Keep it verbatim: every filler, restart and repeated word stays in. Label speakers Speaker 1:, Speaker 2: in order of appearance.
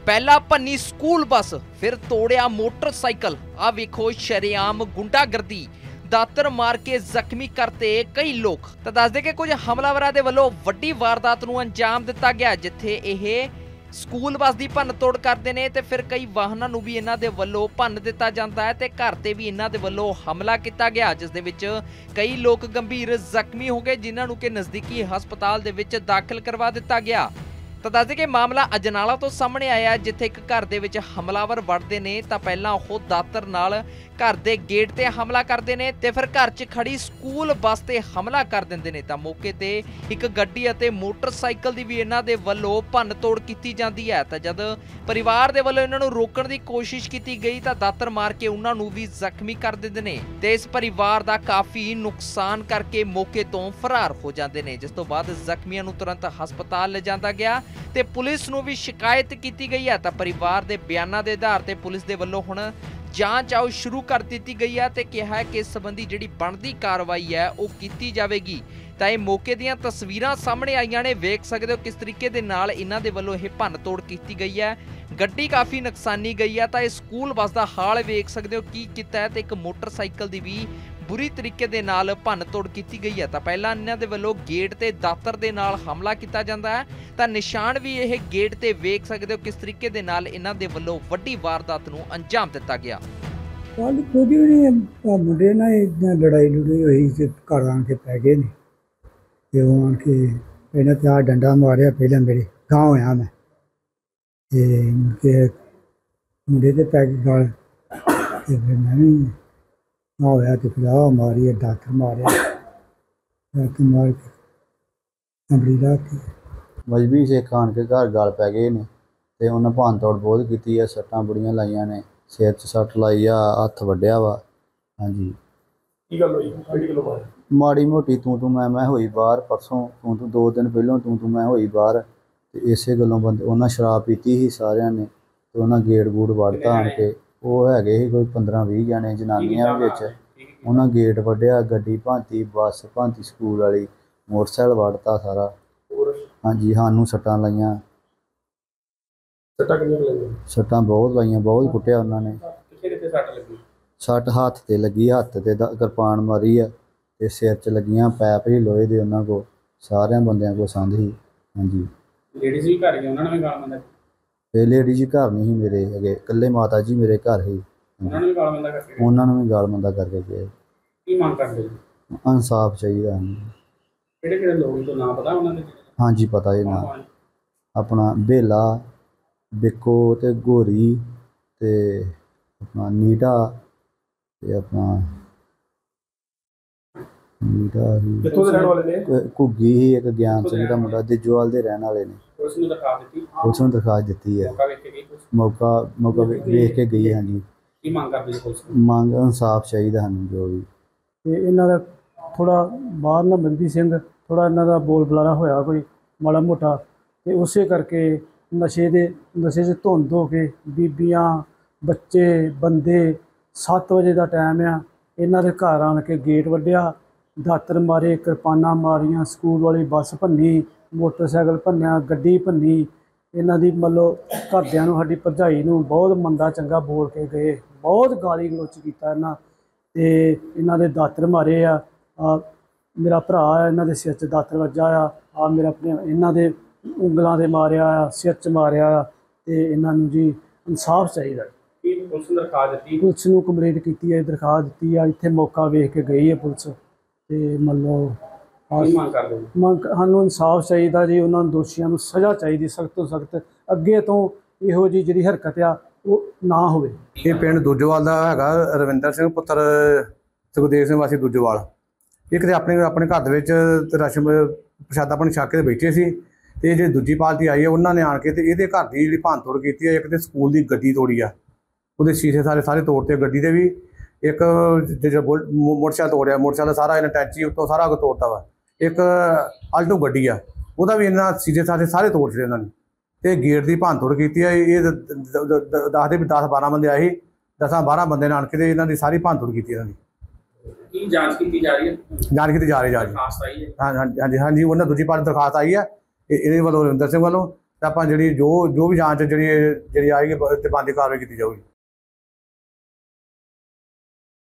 Speaker 1: पहला भन्नी school bus फिर तोड़िया motorcycle. आ वेखो शरेआम गुंडागर्दी, दातर मार के जख्मी करते कई लोग। तो दस दे कि कुछ हमलावरां दे वल्लों वड्डी वारदात नूं अंजाम दिता गया, जिथे यह स्कूल बस की भन्न तोड़ करते हैं तो फिर कई वाहनों नूं भी इन्हां दे वल्लों भन्न दिता जाता है ते घर ते भी इन्हां दे वल्लों हमला किया गया, जिस दे विच कई लोग गंभीर जख्मी हो गए, जिन्हां नूं कि नज़दीकी हस्पताल दे विच दाखिल करवा दिता गया। तो दस दें कि मामला अजनाला तो सामने आया, जिथे एक घर दे विच हमलावर वड़ते हैं तो पहला वो दातर नाल घर के गेट ते हमला करते हैं ते फिर घर च खड़ी स्कूल बस ते हमला कर देंदे ने। तो मौके ते एक गड्डी अते मोटरसाइकिल की भी इन्हां दे वल्लों भन्न तोड़ की जाती है। तो जद परिवार दे वल्लों इन्हां नूं रोकण की कोशिश की गई तो दातर मार के उन्हां नूं भी जख्मी कर दिंदे ने ते इस परिवार का काफ़ी नुकसान करके मौके तो फरार हो जाते हैं, जिस तो बाद जख्मियों नूं तुरंत हस्पताल ले जाता गया ते पुलिस नूं भी शिकायत की गई है। तो परिवार के बयानों के आधार पर पुलिस के वल्लों हुण जांच आओ शुरू कर दी गई है ते कहा है कि इस संबंधी जिहड़ी बनदी कार्रवाई है वो की जाएगी। तो ये मौके दीयां तस्वीरां सामने आईयां ने, वेख सकते हो किस तरीके दे नाल इन्हां दे वल्लों यह भन्न तोड़ की गई है। गड्डी काफ़ी नुकसानी गई है। तो इस स्कूल बस का हाल वेख सकते हो की किता है, तो एक मोटरसाइकिल की भी बुरी तरीके दे नाल भन्न तोड़ की गई है। तो पहला इन्हां दे वल्लों गेट ते दातर दे नाल हमला किया जाता है, तो निशान भी यह गेट ते वेख सकते हो किस तरीके दे नाल इन्हां दे वल्लों वड्डी वारदात नूं अंजाम दिता गया।
Speaker 2: कल कुछ भी नहीं, मुंडे ना लड़ाई लड़ाई हुई तो घर आन के पै गए ने ते आन के पहले तो आ डंडा मारिया, पहले मेरे गाँव होया मैं के मुंडे ते पै गई गल, फिर मैं भी ना होया तो फिर आ मारी दातर मारिया, दातर मार के कंबड़ी ला के
Speaker 3: मजबी से खान के घर गल पै गए ने ते उन्हें भन्न तोड़ बहुत की है। सट्टां बुड़ियां लाइया ने, सिर च सट लाई आ, हत्थ वड्डिया वा। हाँ जी,
Speaker 4: की गल होई किहड़ी गल्लों मारी?
Speaker 3: माड़ी मोटी तू तू मैं मैं हुई बाहर परसों, तू तू दो दिन पहलों तू तू मैं हुई बाहर ते इसे गल्लों बंदे उन्हें शराब पीती ही सारिਆਂ ने ते उन्हें गेट गूट वड़ता आन के। वो है ही कोई पंद्रह भी जने जनानियां भी विच, उन्हें गेट वड्डिया, गड्डी भांती, बस भांती स्कूल वाली, मोटरसाइकिल वड़ता सारा। हाँ जी, सानू सट्टां लाइयां,
Speaker 4: सट्टां किन्नियां लाइयां?
Speaker 3: सट्टां बहुत लाइयां, बहुत कुट्टिया उन्होंने।
Speaker 4: कित्थे कित्थे सट्ट लगी?
Speaker 3: सट्ट हत्थ ते लगी, हत्थ ते किरपान मारी है ते सिर च लगियां, पैप ही लोहे दे उन्होंने को, सारे बंदियां को संद ही। हाँ जी,
Speaker 4: लेडीज़ भी घर गई, उन्होंने भी गाल मंदा?
Speaker 3: ते लेडीज घर नहीं ही मेरे अगे, कल्ले माता जी मेरे घर ही,
Speaker 4: उन्होंने भी गाल मंदा करके गए?
Speaker 3: उन्होंने भी गाल मंदा करके गए।
Speaker 4: की मांग करदे जी?
Speaker 3: इंसाफ चाहिए हमें।
Speaker 4: किहड़े किहड़े लोग तो नाम पता उन्होंने?
Speaker 3: हाँ जी, पता ही ना, अपना बेला, बिक्को ते गोरी ते अपना नीटा ते अपना नीटा ही,
Speaker 4: कित्थों दे रहण वाले ने?
Speaker 3: घुग्गी ही, एक ज्ञान सिंह का मुंडा दिजोवाल दे रहने वाले ने।
Speaker 4: पुलिस ने दरखास्त दित्ती?
Speaker 3: पुलिस ने दरखास्त दी है,
Speaker 4: मौका वेख के गई पुलिस?
Speaker 3: मौका मौका वेख के गई। हाँ जी,
Speaker 4: की मांग करदी है पुलिस?
Speaker 3: ਮੰਗ इंसाफ चाहिए हमें जो भी।
Speaker 2: ਤੇ ਇਹਨਾਂ ਦਾ ਥੋੜਾ ਬਾਹਰ ਨਾ ਮਲਬੀ ਸਿੰਘ ਥੋੜਾ ਇਹਨਾਂ ਦਾ ਬੋਲ ਬੁਲਾਰਾ ਹੋਇਆ ਕੋਈ ਮਾੜਾ ਮੋਟਾ, ਤੇ ਉਸੇ ਕਰਕੇ ਨਸ਼ੇ ਦੇ ਨਸ਼ੇ 'ਚ ਧੁੰਦ ਹੋ ਕੇ ਬੀਬੀਆਂ ਬੱਚੇ ਬੰਦੇ ਸੱਤ ਵਜੇ ਦਾ ਟਾਈਮ ਆ, ਇਹਨਾਂ ਦੇ ਘਰ ਆਣ ਕੇ ਗੇਟ ਵੱਢਿਆ, ਦਾਤਰ ਮਾਰੇ, ਕਿਰਪਾਨਾਂ ਮਾਰੀਆਂ, ਸਕੂਲ ਵਾਲੀ ਬੱਸ ਭੰਨੀ, ਮੋਟਰਸਾਈਕਲ ਭੰਨਿਆ, ਗੱਡੀ ਭੰਨੀ। ਇਹਨਾਂ ਦੀ ਮਤਲਬ ਘਰਦਿਆਂ ਨੂੰ, ਸਾਡੀ ਭਰਜਾਈ ਨੂੰ ਬਹੁਤ ਮੰਦਾ ਚੰਗਾ ਬੋਲ ਕੇ ਗਏ, ਬਹੁਤ ਗਾਲੀ ਗਲੋਚ ਕੀਤਾ ਇਹਨਾਂ, ਤੇ ਇਹਨਾਂ ਦੇ ਦਾਤਰ ਮਾਰੇ ਆ। ਆ ਮੇਰਾ ਭਰਾ ਆ, ਇਹਨਾਂ ਦੇ ਸਿਰ 'ਚ ਦਾਤਰ ਵੱਜਾ ਆ, ਆ ਮੇਰਾ ਆਪਣੇ ਇਹਨਾਂ ਦੇ ਉਂਗਲਾਂ 'ਤੇ ਮਾਰਿਆ ਆ, ਸਿਰ 'ਚ ਮਾਰਿਆ ਆ, ਤੇ ਇਹਨਾਂ ਨੂੰ ਜੀ ਇਨਸਾਫ ਚਾਹੀਦਾ।
Speaker 4: ਕੀ ਪੁਲਿਸ ਨੇ ਦਰਖਾਸਤ ਦਿੱਤੀ?
Speaker 2: ਪੁਲਿਸ ਨੂੰ ਕੰਪਲੇਂਟ ਕੀਤੀ ਹੈ, ਦਰਖਾਸਤ ਦਿੱਤੀ ਆ, ਇੱਥੇ ਮੌਕਾ ਵੇਖ ਕੇ ਗਈ ਹੈ ਪੁਲਿਸ, ਤੇ ਮਤਲਬ
Speaker 4: ਕੀ ਮੰਗ ਕਰਦੇ ਜੀ?
Speaker 2: ਮੰਗ ਸਾਨੂੰ ਇਨਸਾਫ ਚਾਹੀਦਾ ਜੀ, ਉਹਨਾਂ ਦੋਸ਼ੀਆਂ ਨੂੰ ਸਜ਼ਾ ਚਾਹੀਦੀ, ਸਖਤ ਤੋਂ ਸਖਤ। ਅੱਗੇ ਤੋਂ ਇਹੋ ਜਿਹੀ ਜਿਹੜੀ ਹਰਕਤ ਆ ਉਹ ਨਾ ਹੋਵੇ।
Speaker 5: ਇਹ ਪਿੰਡ ਦੂਜੋਵਾਲ ਦਾ ਹੈਗਾ ਰਵਿੰਦਰ ਸਿੰਘ ਪੁੱਤਰ ਸੁਖਦੇਵ ਸਿੰਘ ਵਾਸੀ ਦੂਜੋਵਾਲ। ਇਹ ਕਿਤੇ ਆਪਣੇ ਆਪਣੇ ਘਰ ਦੇ ਵਿੱਚ ਰਸ਼ਮ ਪ੍ਰਸ਼ਾਦਾ ਪਾਣੀ ਛਕ ਕੇ ਬੈਠੇ ਸੀ, ਤੇ ਜਿਹੜੀ ਦੂਜੀ ਪਾਰਟੀ ਆਈ ਹੈ ਉਹਨਾਂ ਨੇ ਆਣ ਕੇ ਤੇ ਇਹਦੇ ਘਰ ਦੀ ਜਿਹੜੀ ਭੰਨ ਤੋੜ ਕੀਤੀ ਹੈ। ਇੱਕ ਤੇ ਸਕੂਲ ਦੀ ਗੱਡੀ ਤੋੜੀ ਆ, ਉਹਦੇ ਸ਼ੀਸ਼ੇ ਸਾਰੇ ਸਾਰੇ ਤੋੜਤੇ, ਗੱਡੀ ਦੇ ਵੀ। ਇੱਕ ਜਿਹੜਾ ਮੋਟਰਸਾਈਕਲ ਤੋੜਿਆ, ਮੋਟਰਸਾਈਕਲ ਸਾਰਾ ਇਹਨਾਂ ਟੈਚੀ ਉੱਤੋਂ ਸਾਰਾ ਕੁਝ ਤੋੜਤਾ ਵਾ। ਇੱਕ ਆਲਟੋ ਗੱਡੀ ਆ, ਉਹਦਾ ਵੀ ਇਹਨਾਂ ਸ਼ੀਸ਼ੇ ਸਾਰੇ ਸਾਰੇ ਤੋੜ ਛੱਡੇ ਇਹਨਾਂ ਨੇ, ਤੇ ਗੇਟ ਦੀ ਭੰਨ ਤੋੜ ਕੀਤੀ ਹੈ। ਇਹ ਦੱਸਦੇ ਵੀ ਦਸ ਬਾਰਾਂ ਬੰਦੇ ਆਏ ਸੀ, ਦਸਾਂ ਬਾਰਾਂ ਬੰਦੇ ਨੇ ਆਣ ਕੇ ਤੇ ਇਹਨਾਂ ਦੀ ਸਾਰੀ ਭੰਨ ਤੋੜ ਕੀਤੀ ਇਹਨਾਂ ਦੀ।
Speaker 4: ਕੀ ਜਾਂਚ ਕੀਤੀ ਜਾ ਰਹੀ ਹੈ?
Speaker 5: ਜਾਂਚ ਕੀਤੀ ਜਾ ਰਹੀ ਜਾ ਰਹੀ
Speaker 4: ਦਰਖਾਸਤ ਆਈ ਹੈ?
Speaker 5: ਹਾਂ ਹਾਂਜੀ ਹਾਂਜੀ, ਉਹਨਾਂ ਦੂਜੀ ਪਾਰਟੀ ਦਰਖਾਸਤ ਆਈ ਹੈ ਇਹਦੇ ਵੱਲੋਂ, ਰਵਿੰਦਰ ਸਿੰਘ ਵੱਲੋਂ। ਤਾਂ ਆਪਾਂ ਜਿਹੜੀ ਜੋ ਜੋ ਵੀ ਜਾਂਚ ਜਿਹੜੀ ਜਿਹੜੀ ਆਏਗੀ ਤੇ ਬੰਦੀ ਕਾਰਵਾਈ ਕੀਤੀ ਜਾਊਗੀ।